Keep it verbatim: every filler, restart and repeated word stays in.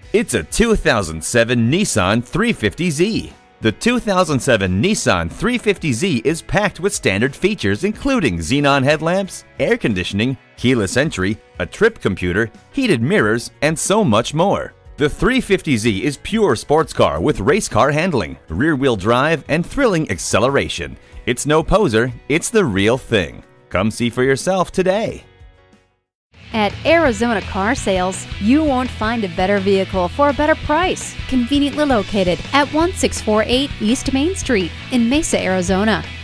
It's a two thousand seven Nissan three fifty Z. The two thousand seven Nissan three fifty Z is packed with standard features including xenon headlamps, air conditioning, keyless entry, a trip computer, heated mirrors, and so much more. The three fifty Z is pure sports car with race car handling, rear-wheel drive, and thrilling acceleration. It's no poser, it's the real thing. Come see for yourself today. At Arizona Car Sales, you won't find a better vehicle for a better price. Conveniently located at one six four eight East Main Street in Mesa, Arizona.